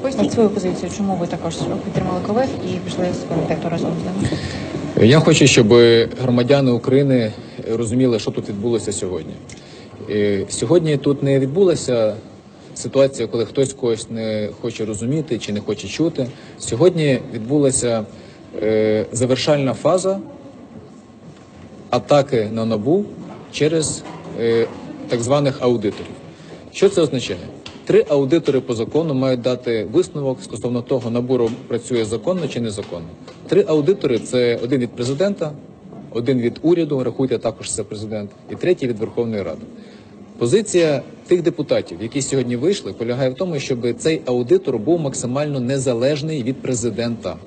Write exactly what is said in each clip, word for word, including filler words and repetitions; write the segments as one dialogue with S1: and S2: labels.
S1: Поясніть свою позицію, чому ви також підтримали колег і пішли з комітету разом з ними?
S2: Я хочу, щоб громадяни України розуміли, що тут відбулося сьогодні. Сьогодні тут не відбулася ситуація, коли хтось когось не хоче розуміти чи не хоче чути. Сьогодні відбулася е, завершальна фаза атаки на НАБУ через е, так званих аудиторів. Що це означає? Три аудитори по закону мають дати висновок стосовно того, НАБУ працює законно чи незаконно. Три аудитори – це один від президента, один від уряду, рахуйте, також це президент, і третій від Верховної Ради. Позиція тих депутатів, які сьогодні вийшли, полягає в тому, щоб цей аудитор був максимально незалежний від президента.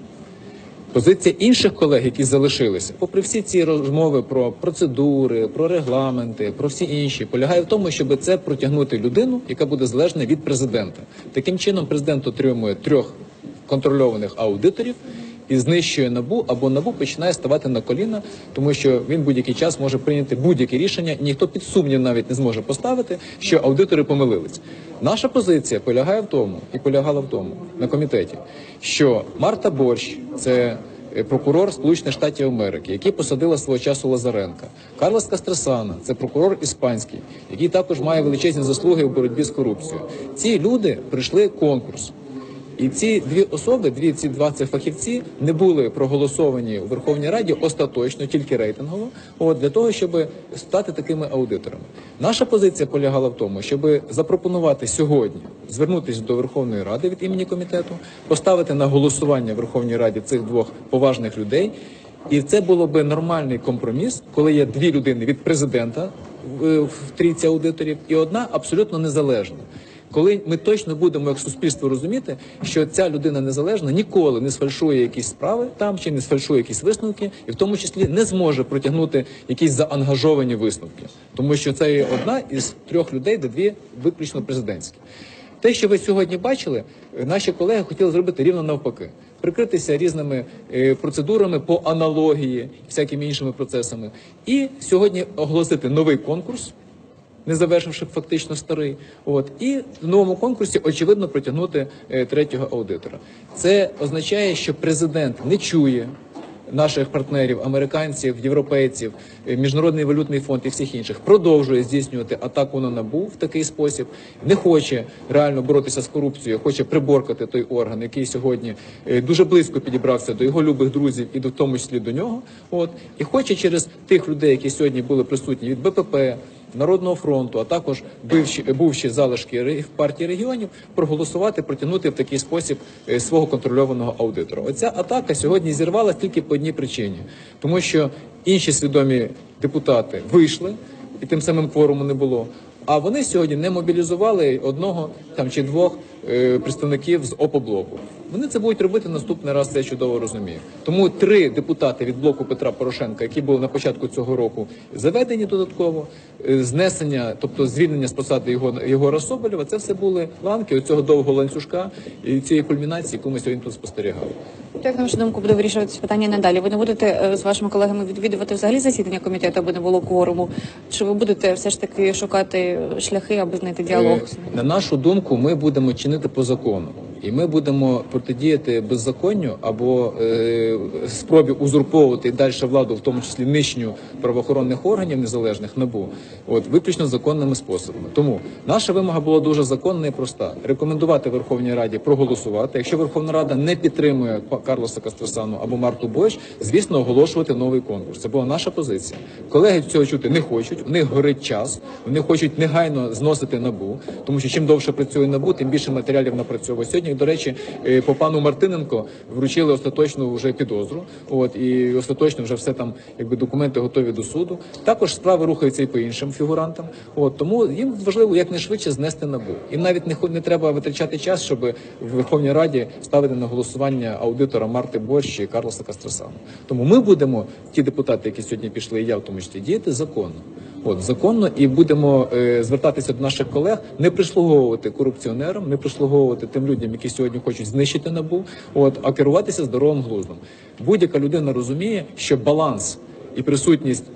S2: Позиція інших колег, які залишилися, попри всі ці розмови про процедури, про регламенти, про всі інші, полягає в тому, щоб це протягнути людину, яка буде залежна від президента. Таким чином президент отримує трьох контрольованих аудиторів і знищує НАБУ, або НАБУ починає ставати на коліна, тому що він будь-який час може прийняти будь-яке рішення, ніхто під сумнів навіть не зможе поставити, що аудитори помилились. Наша позиція полягає в тому, і полягала в тому на комітеті, що Марта Борщ – це прокурор Сполучених Штатів Америки, який посадила свого часу Лазаренка. Карлос Кастресана – це прокурор іспанський, який також має величезні заслуги в боротьбі з корупцією. Ці люди прийшли конкурс. І ці дві особи, дві ці два цих фахівці не були проголосовані у Верховній Раді остаточно, тільки рейтингово, от, для того, щоб стати такими аудиторами. Наша позиція полягала в тому, щоб запропонувати сьогодні звернутися до Верховної Ради від імені комітету, поставити на голосування в Верховній Раді цих двох поважних людей. І це було би нормальний компроміс, коли є дві людини від президента в, в трійці аудиторів і одна абсолютно незалежна. Коли ми точно будемо як суспільство розуміти, що ця людина незалежна ніколи не сфальшує якісь справи там, чи не сфальшує якісь висновки, і в тому числі не зможе протягнути якісь заангажовані висновки. Тому що це є одна із трьох людей, де дві виключно президентські. Те, що ви сьогодні бачили, наші колеги хотіли зробити рівно навпаки. Прикритися різними е, процедурами по аналогії, всякими іншими процесами. І сьогодні оголосити новий конкурс, не завершивши фактично старий, от, і в новому конкурсі, очевидно, протягнути е, третього аудитора. Це означає, що президент не чує наших партнерів, американців, європейців, Міжнародний валютний фонд і всіх інших, продовжує здійснювати атаку на НАБУ в такий спосіб, не хоче реально боротися з корупцією, хоче приборкати той орган, який сьогодні дуже близько підібрався до його любих друзів і до, в тому числі до нього, от, і хоче через тих людей, які сьогодні були присутні від Бе Пе Пе, Народного фронту, а також бивші, бувші залишки партії регіонів, проголосувати, протягнути в такий спосіб свого контрольованого аудитора. Оця атака сьогодні зірвалася тільки по одній причині. Тому що інші свідомі депутати вийшли, і тим самим кворуму не було. А вони сьогодні не мобілізували одного там чи двох е, представників з Опоблоку. Вони це будуть робити наступний раз, це я чудово розумію. Тому три депутати від блоку Петра Порошенка, які були на початку цього року заведені додатково, е, знесення, тобто звільнення з посади його, Єгора Соболєва, це все були ланки оцього довгого ланцюжка і цієї кульмінації, яку ми сьогодні тут спостерігали.
S1: Як, на вашу думку, буде вирішуватися питання надалі? Ви не будете з вашими колегами відвідувати взагалі засідання комітету, аби не було кворуму? Чи ви будете все ж таки шукати шляхи, аби знайти діалог?
S2: На нашу думку, ми будемо чинити по закону. І ми будемо протидіяти беззаконню або е, спробі узурповувати і далі владу, в тому числі нищенню правоохоронних органів незалежних НАБУ, от, виключно законними способами. Тому наша вимога була дуже законна і проста. Рекомендувати Верховній Раді проголосувати. Якщо Верховна Рада не підтримує Карлоса Кастресану або Марту Борщ, звісно, оголошувати новий конкурс. Це була наша позиція. Колеги цього чути не хочуть, у них горить час, вони хочуть негайно зносити НАБУ, тому що чим довше працює НАБУ, тим більше матеріалів напрацьовує. Сьогодні, до речі, по пану Мартиненко вручили остаточну вже підозру, от, і остаточно вже все там, якби документи готові до суду. Також справи рухаються і по іншим фігурантам, от, тому їм важливо якнайшвидше знести НАБУ. Їм навіть не, не треба витрачати час, щоб в Верховній Раді ставити на голосування аудитора Марти Борщ і Карлоса Кастресану. Тому ми будемо, ті депутати, які сьогодні пішли, і я в тому числі, діяти законно. От, законно, і будемо е, звертатися до наших колег, не прислуговувати корупціонерам, не прислуговувати тим людям, які сьогодні хочуть знищити НАБУ, от, а керуватися здоровим глуздом. Будь-яка людина розуміє, що баланс і присутність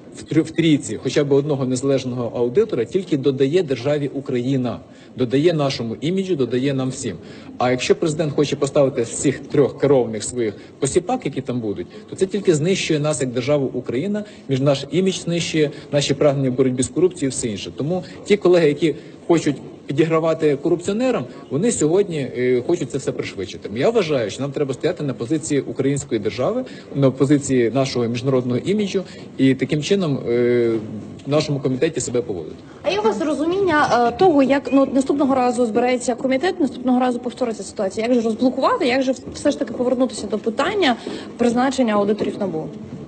S2: в трьох- в трійці хоча б одного незалежного аудитора тільки додає державі Україна, додає нашому іміджу, додає нам всім. А якщо президент хоче поставити всіх трьох керовних своїх посіпак, які там будуть, то це тільки знищує нас як державу Україна, між наш імідж знищує, наші прагнення в боротьбі з корупцією і все інше. Тому ті колеги, які хочуть підігравати корупціонерам, вони сьогодні е, хочуть це все пришвидшити. Я вважаю, що нам треба стояти на позиції української держави, на позиції нашого міжнародного іміджу і таким чином е, в нашому комітеті себе поводити.
S3: А є у вас розуміння е, того, як ну наступного разу збирається комітет, наступного разу повториться ситуація? Як же розблокувати, як же все ж таки повернутися до питання призначення аудиторів НАБУ?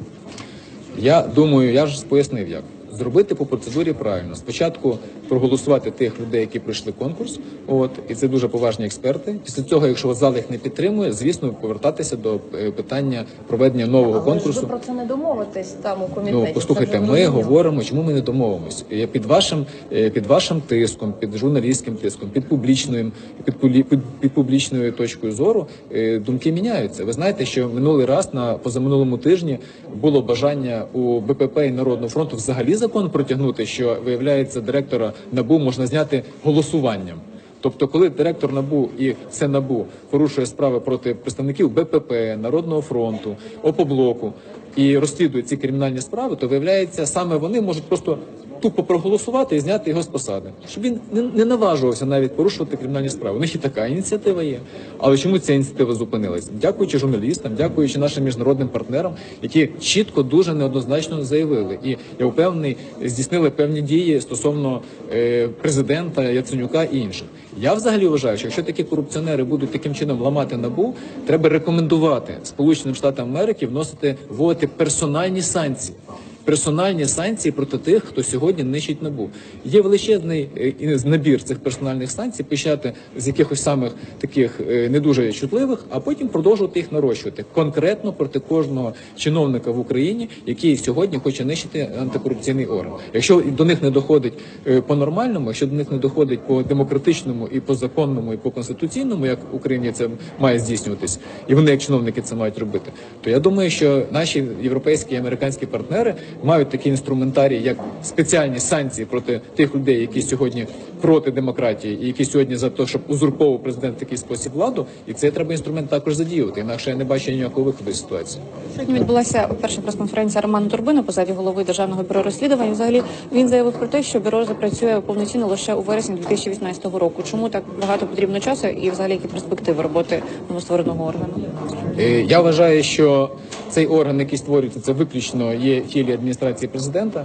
S2: Я думаю, я ж пояснив як. Зробити по процедурі правильно. Спочатку проголосувати тих людей, які пройшли конкурс, от, і це дуже поважні експерти. Після цього, якщо зал їх не підтримує, звісно, повертатися до е, питання проведення нового
S3: Але
S2: конкурсу.
S3: ж ви про це не домовитесь там у комітеті.
S2: Ну,
S3: це
S2: послухайте,
S3: вже
S2: ми
S3: зрозуміло.
S2: говоримо, чому ми не домовимося. Я під вашим е, під вашим тиском, під журналістським тиском, під публічною під, пулі- під, під публічною точкою зору е, думки міняються. Ви знаєте, що минулий раз на позаминулому тижні було бажання у Б П П і Народного фронту взагалі закон протягнути, що виявляється, директора НАБУ можна зняти голосуванням. Тобто, коли директор НАБУ і все НАБУ порушує справи проти представників Б П П, Народного фронту, Опоблоку і розслідує ці кримінальні справи, то виявляється, саме вони можуть просто тупо проголосувати і зняти його з посади, щоб він не, не наважувався навіть порушувати кримінальні справи. У них і така ініціатива є. Але чому ця ініціатива зупинилась? Дякуючи журналістам, дякуючи нашим міжнародним партнерам, які чітко, дуже неоднозначно заявили. І я впевнений, здійснили певні дії стосовно е, президента Яценюка і інших. Я взагалі вважаю, що якщо такі корупціонери будуть таким чином ламати НАБУ, треба рекомендувати Сполученим Штатам Америки вносити, вводити персональні санкції. Персональні санкції проти тих, хто сьогодні нищить НАБУ. Є величезний е, набір цих персональних санкцій, почати з якихось самих таких е, не дуже чутливих, а потім продовжувати їх нарощувати конкретно проти кожного чиновника в Україні, який сьогодні хоче нищити антикорупційний орган. Якщо до них не доходить е, по-нормальному, якщо до них не доходить по демократичному і по законному, і по конституційному, як в Україні це має здійснюватись, і вони як чиновники це мають робити, то я думаю, що наші європейські і американські партнери мають такі інструментарії, як спеціальні санкції проти тих людей, які сьогодні проти демократії, і які сьогодні за те, щоб узурповував президент в такий спосіб владу, і це треба інструмент також задіювати. Інакше я не бачу ніякого виходу з ситуації.
S1: Сьогодні відбулася перша прес-конференція Романа Турбина, позаді голови Державного бюро розслідувань. Взагалі він заявив про те, що бюро запрацює повноцінно лише у вересні дві тисячі вісімнадцятого року. Чому так багато потрібно часу і взагалі які перспективи роботи новоствореного органу?
S2: Е, Я вважаю, що цей орган, який створюється, це виключно є в тілі адміністрації президента.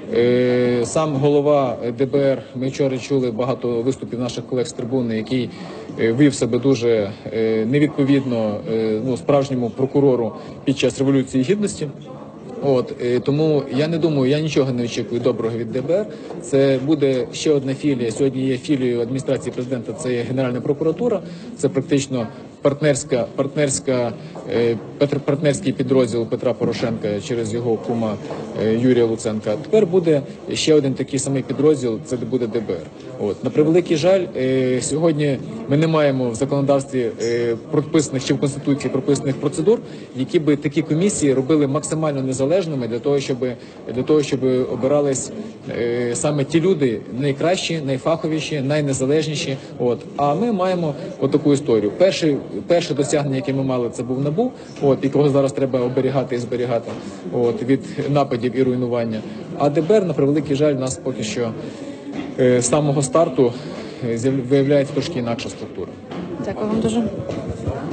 S2: Е, Сам голова Д Б Р, ми вчора чули багато виступів наших колег з трибуни, який е, вів себе дуже е, невідповідно е, ну, справжньому прокурору під час Революції Гідності. От е, тому я не думаю, я нічого не очікую доброго від Д Б Р. Це буде ще одна філія. Сьогодні є філією адміністрації президента. Це є Генеральна прокуратура. Це практично партнерська партнерська е, петр- партнерський підрозділ Петра Порошенка через його кума е, Юрія Луценка. Тепер буде ще один такий самий підрозділ. Це буде Д Б Р. От на превеликий жаль, е, сьогодні ми не маємо в законодавстві е, прописаних чи в конституції прописаних процедур, які би такі комісії робили максимально незалежними для того, щоб для того, щоб обирались е, саме ті люди найкращі, найфаховіші, найнезалежніші. От а ми маємо отаку історію. Перший перше досягнення, яке ми мали, це був НАБУ, от якого зараз треба оберігати і зберігати, от від нападів і руйнування. А Д Б Р, на превеликий жаль, у нас поки що е, з самого старту е, з'яв- виявляється трошки інакша структура.
S1: Дякую вам дуже.